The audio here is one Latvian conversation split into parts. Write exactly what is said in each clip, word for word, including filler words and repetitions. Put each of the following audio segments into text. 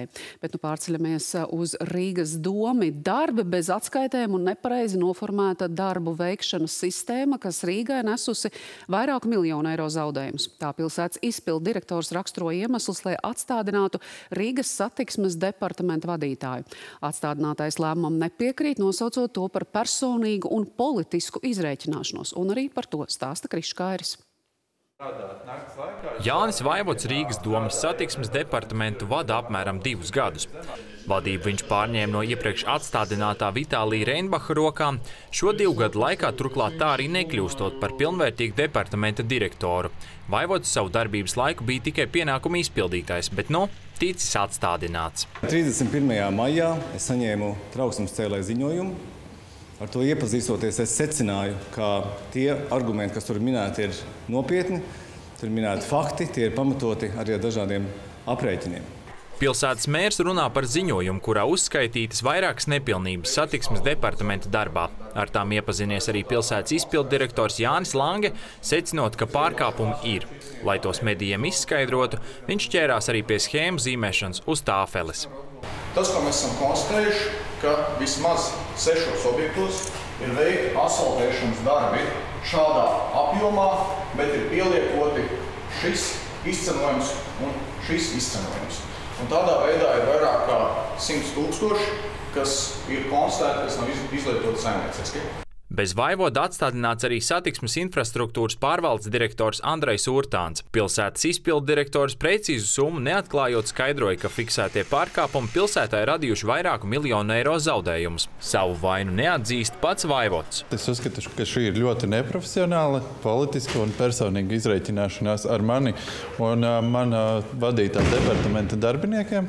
iespēja. Bet nu pārceļamies uz Rīgas domi. Darbi bez atskaitēm un nepareizi noformēta darbu veikšanas sistēma, kas Rīgai nesusi vairāku miljonu eiro zaudējumus. Tā pilsētas izpildu direktors raksturo iemeslus, lai atstādinātu Rīgas satiksmes departamenta vadītāju. Atstādinātais lēmumam nepiekrīt, nosaucot to par personīgu un politisku izrēķināšanos. Un arī par to stāsta Krišs Kairis. Jānis Vaivods Rīgas domas satiksmes departamentu vada apmēram divus gadus. Vadību viņš pārņēma no iepriekš atstādinātā Vitālija Reinbacha rokām, šo divu gadu laikā turklāt tā arī nekļūstot par pilnvērtīgu departamenta direktoru. Vaivods savu darbības laiku bija tikai pienākumu izpildītājs, bet nu ticis atstādināts. trīsdesmit pirmajā maijā es saņēmu trauksmes cēlēju ziņojumu. Ar to iepazīstoties, es secināju, ka tie argumenti, kas tur minēti, ir nopietni, tur ir minēti fakti, tie ir pamatoti arī ar dažādiem aprēķiniem. Pilsētas mērs runā par ziņojumu, kurā uzskaitītas vairākas nepilnības satiksmes departamenta darbā. Ar tām iepazinies arī pilsētas izpildu direktors Jānis Lange, secinot, ka pārkāpumi ir. Lai tos medijiem izskaidrotu, viņš ķērās arī pie schēmu zīmēšanas uz tāfeles. Tas, ko mēs esam konstatējuši, ka vismaz sešos objektos ir veikti asfaltēšanas darbi šādā apjomā, bet ir pieliekoti šis izcenojums un šis izcenojums. Un tādā veidā ir vairāk kā simts tūkstoši, kas ir konstatēti, kas nav izlietoti saimnieciski. Bez Vaivoda atstādināts arī satiksmes infrastruktūras pārvaldes direktors Andrejs Urtāns. Pilsētas izpildu direktors precīzu summu neatklājot skaidroja, ka fiksētie pārkāpumi pilsētai radījuši vairāku miljonu eiro zaudējumus. Savu vainu neatzīst pats Vaivods. Es uzskatu, ka šī ir ļoti neprofesionāla, politiska un personīga izreikināšanās ar mani un mana vadītā departamenta darbiniekiem.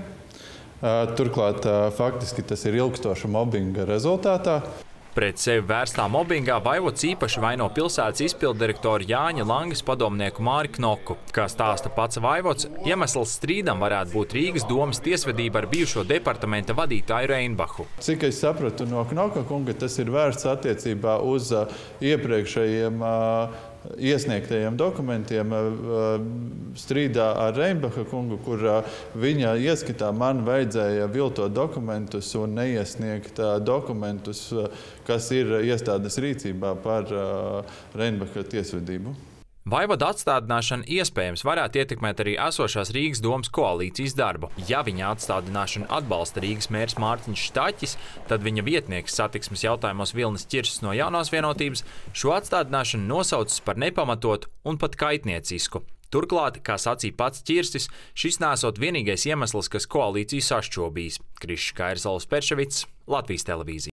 Turklāt faktiski tas ir ilgstoša mobbinga rezultātā. Pret sevi vērstā mobbingā Vaivods īpaši vaino pilsētas izpilddirektoru Jāņa Langes padomnieku Māri Knoku. Kā stāsta pats Vaivods, iemesls strīdam varētu būt Rīgas domas tiesvedība ar bijušo departamenta vadītāju Reinbachu. Cik es sapratu no Knoka kunga, tas ir vērsts attiecībā uz iepriekšējiem iesniegtajiem dokumentiem strīdā ar Reinbacha kungu, kur viņa ieskatā man vajadzēja viltot dokumentus un neiesniegt dokumentus, kas ir iestādes rīcībā par Reinbacha tiesvedību. Vaivoda atstādināšana iespējams varētu ietekmēt arī esošās Rīgas domas koalīcijas darbu. Ja viņa atstādināšanu atbalsta Rīgas mērs Mārtiņš Štaķis, tad viņa vietnieks satiksmes jautājumos Vilnis Ķirsis no Jaunās vienotības šo atstādināšanu nosaucis par nepamatotu un pat kaitniecisku. Turklāt, kā sacīja pats Ķirsis, šis nesot vienīgais iemesls, kas koalīciju sašķobīs. Krišs Kairis, Latvijas televīzija.